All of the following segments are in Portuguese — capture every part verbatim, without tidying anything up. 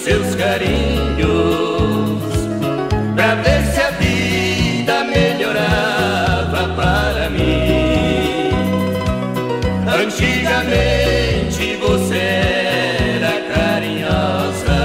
seus carinhos, pra ver se a vida melhorava para mim. Antigamente você era carinhosa,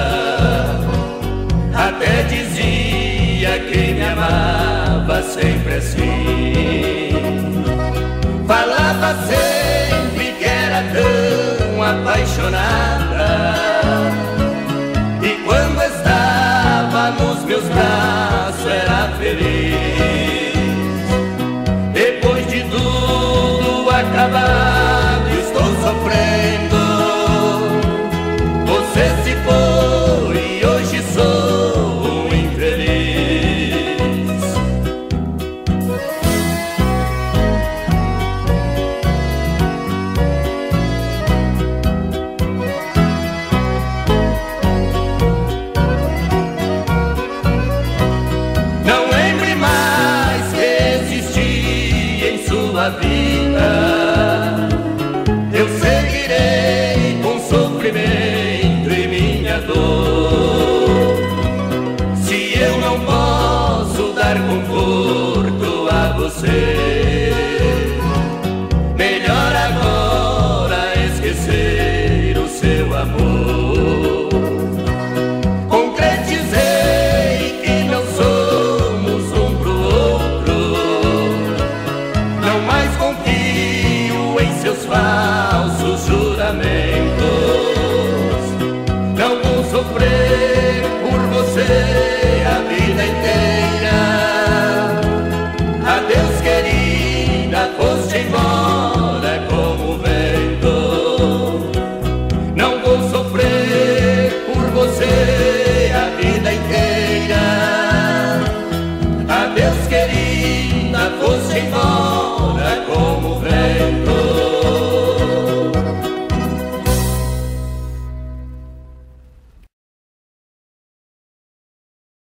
até dizia que me amava sempre assim. Falava sempre que era tão apaixonada, e quando estava nos meus braços era feliz. Depois de tudo acabado, estou sofrendo. Você se foi e hoje sou um infeliz. Não lembre mais que existi em sua vida. Eu seguirei com sofrimento e minha dor. Se eu não posso dar conforto a você, melhor agora esquecer o seu amor. Concretizei que não somos um pro outro, não mais confio em seus falsos juramentos. Não vou sofrer